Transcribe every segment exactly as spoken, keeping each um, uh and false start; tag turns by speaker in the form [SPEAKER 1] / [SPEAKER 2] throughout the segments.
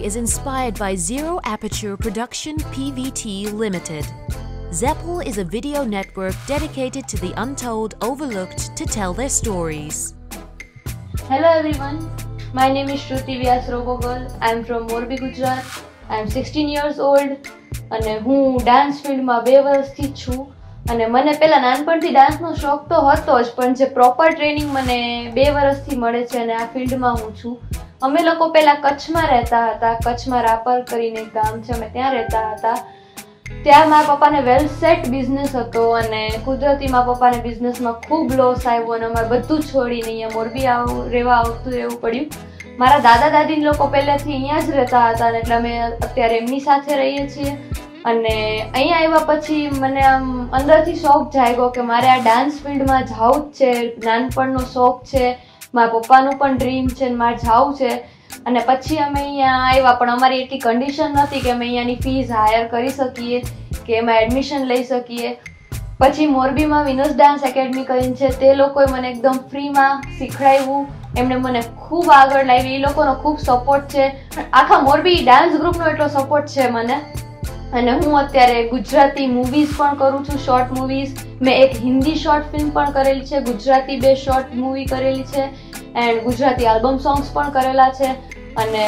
[SPEAKER 1] is inspired by Zero Aperture Production P V T Limited. Zeppel is a video network dedicated to the untold, overlooked to tell their stories.
[SPEAKER 2] Hello everyone, my name is Shruti Vyas Robogal. I am from Morbi, Gujarat. I am sixteen years old અને હું dance ફિલ્ડમાં બે વર્ષથી છું અને મને પહેલા નાનપણથી ડાન્સનો શોખ તો હતો જ, પણ જે પ્રોપર ટ્રેનિંગ મને બે વર્ષથી મળે છે અને આ ફિલ્ડમાં હું છું. અમે લોકો પહેલા કચ્છમાં રહેતા હતા. કચ્છમાં રાપર કરીને એક ગામ છે, અમે ત્યાં રહેતા હતા. ત્યાં મારા પપ્પાને વેલ સેટ બિઝનેસ હતો અને કુદરતી મારા પપ્પાને બિઝનેસમાં ખૂબ લોસ આવ્યો અને અમારે બધું છોડીને અહીંયા મોરબી આવું રહેવા આવતું રહેવું પડ્યું. મારા દાદા દાદી લોકો પહેલેથી અહીંયા જ રહેતા હતા એટલે અમે અત્યારે એમની સાથે રહીએ છીએ. અને અહીંયા આવ્યા પછી મને આમ અંદરથી શોખ જાગ્યો કે મારે આ ડાન્સ ફિલ્ડમાં જવું જ છે. નાનપણનો શોખ છે, મારા પપ્પાનું પણ ડ્રીમ છે, મારે જવું છે. અને પછી અમે અહીંયા આવ્યા, પણ અમારી એટલી કન્ડિશન નહોતી કે અમે અહીંયાની ફીસ હાયર કરી શકીએ કે એમાં એડમિશન લઈ શકીએ. પછી મોરબીમાં વિનોસ ડાન્સ એકેડમી કરીને છે, તે લોકોએ મને એકદમ ફ્રીમાં શીખડાવ્યું. એમણે મને ખૂબ આગળ લાવી. એ લોકોનો ખૂબ સપોર્ટ છે. આખા મોરબી ડાન્સ ગ્રુપનો એટલો સપોર્ટ છે મને. અને હું અત્યારે ગુજરાતી મૂવીઝ પણ કરું છું, શોર્ટ મૂવીઝ. મેં એક હિન્દી શોર્ટ ફિલ્મ પણ કરેલી છે, ગુજરાતી બે શોર્ટ મૂવી કરેલી છે એન્ડ ગુજરાતી આલ્બમ સોંગ્સ પણ કરેલા છે. અને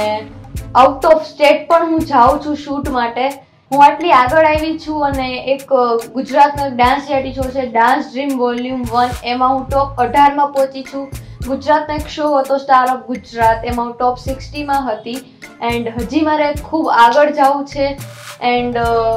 [SPEAKER 2] આઉટ ઓફ સ્ટેટ પણ હું જાઉં છું શૂટ માટે. હું આટલી આગળ આવી છું અને એક ગુજરાતનો એક ડાન્સ રિયાલિટી શો છે ડાન્સ ડ્રીમ વોલ્યુમ વન, એમાં હું ટોપ અઢારમાં પહોંચી છું. ગુજરાતનો એક શો હતો સ્ટાર ઓફ ગુજરાત, એમાં હું ટોપ સિક્સટીમાં હતી. એન્ડ હજી મારે ખૂબ આગળ જવું છે. એન્ડ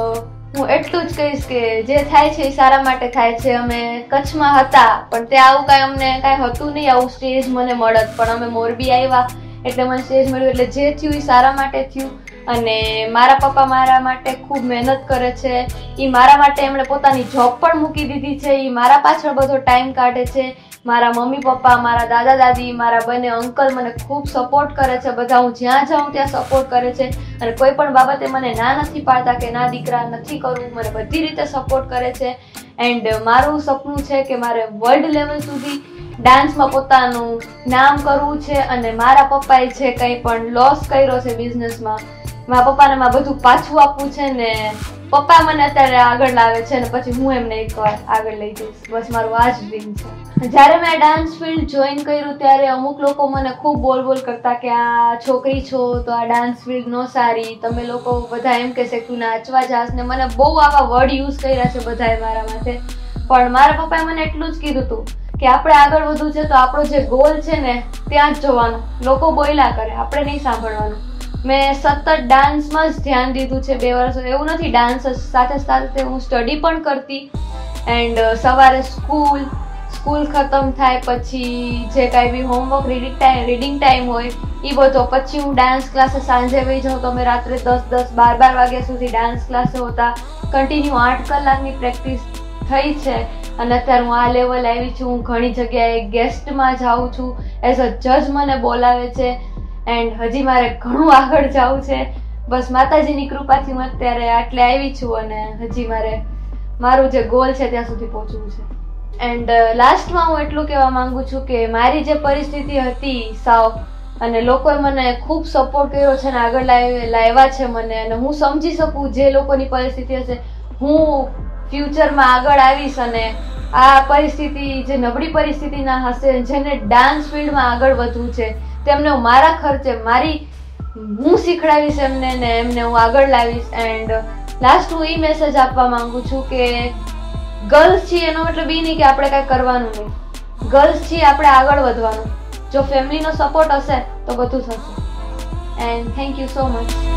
[SPEAKER 2] હું એટલું જ કહીશ કે જે થાય છે એ સારા માટે થાય છે. અમે કચ્છમાં હતા પણ ત્યાં આવું કાંઈ અમને કાંઈ હતું નહીં, આવું સ્ટેજ મને મળત. પણ અમે મોરબી આવ્યા એટલે મને સ્ટેજ મળ્યું, એટલે જે થયું એ સારા માટે થયું. અને મારા પપ્પા મારા માટે ખૂબ મહેનત કરે છે. એ મારા માટે એમણે પોતાની જોબ પણ મૂકી દીધી છે. એ મારા પાછળ બધો ટાઈમ કાઢે છે. મારા મમ્મી પપ્પા, મારા દાદા દાદી, મારા બંને અંકલ મને ખૂબ સપોર્ટ કરે છે. બધા હું જ્યાં જાઉં ત્યાં સપોર્ટ કરે છે અને કોઈ પણ બાબતે મને ના નથી પાડતા કે ના દીકરા નથી કરવું. મને બધી રીતે સપોર્ટ કરે છે. એન્ડ મારું સપનું છે કે મારે વર્લ્ડ લેવલ સુધી ડાન્સમાં પોતાનું નામ કરવું છે. અને મારા પપ્પાએ જે કંઈ પણ લોસ કર્યો છે બિઝનેસમાં, મારા પપ્પાને માં બધું પાછું આપવું છે ને પપ્પા મને અત્યારે આગળ લાવે છે ને પછી હું એમને એકવાર આગળ લઈ જઈશ. બસ મારું આ જ ડ્રીમ છે. જ્યારે મેં ડાન્સ ફિલ્ડ જોઈન કર્યું ત્યારે અમુક લોકો મને ખૂબ બોલ બોલ કરતા કે આ છોકરી છો તો આ ડાન્સ ફિલ્ડ નો સારી, તમે લોકો બધા એમ કહેશે તું નાચવા જાસ ને મને બહુ આવા વર્ડ યુઝ કર્યા છે બધાએ મારા માટે. પણ મારા પપ્પાએ મને એટલું જ કીધું હતું કે આપણે આગળ વધવું છે તો આપણો જે ગોલ છે ને ત્યાં જ જોવાનું. લોકો બોલ્યા કરે, આપણે નહીં સાંભળવાનું. મેં સતત ડાન્સમાં જ ધ્યાન દીધું છે બે વર્ષ. એવું નથી, ડાન્સ સાથે સાથે હું સ્ટડી પણ કરતી. એન્ડ સવારે સ્કૂલ સ્કૂલ ખતમ થાય પછી જે કાંઈ બી homework, reading time reading time હોય એ બધો. પછી હું ડાન્સ ક્લાસે સાંજે વહી જાઉં તો અમે રાત્રે દસ દસ બાર બાર વાગ્યા સુધી ડાન્સ ક્લાસે હોતા. કન્ટિન્યુ આઠ કલાકની પ્રેક્ટિસ થઈ છે અને અત્યારે હું આ લેવલ આવી છું. હું ઘણી જગ્યાએ ગેસ્ટમાં જાઉં છું, એઝ અ જજ મને બોલાવે છે. એન્ડ હજી મારે ઘણું આગળ જવું છે. બસ માતાજીની કૃપાથી હું અત્યારે આટલે આવી છું અને હજી મારે મારું જે ગોલ છે ત્યાં સુધી પહોંચવું છે. એન્ડ લાસ્ટમાં હું એટલું કહેવા માંગુ છું કે મારી જે પરિસ્થિતિ હતી સાવ, અને લોકોએ મને ખૂબ સપોર્ટ કર્યો છે અને આગળ લાવ્યા છે મને. અને હું સમજી શકું જે લોકોની પરિસ્થિતિ હશે, હું ફ્યુચરમાં આગળ આવીશ અને આ પરિસ્થિતિ જે નબળી પરિસ્થિતિના હશે, જેને ડાન્સ ફિલ્ડમાં આગળ વધવું છે, તેમને હું મારા ખર્ચે મારી હું શીખડાવીશ એમને ને એમને હું આગળ લાવીશ. એન્ડ લાસ્ટ હું એ મેસેજ આપવા માંગુ છું કે ગર્લ્સ છીએ એનો મતલબ એ નહીં કે આપણે કાંઈ કરવાનું નહીં. ગર્લ્સ છીએ આપણે આગળ વધવાનું. જો ફેમિલીનો સપોર્ટ હશે તો બધું થશે. And thank you so much.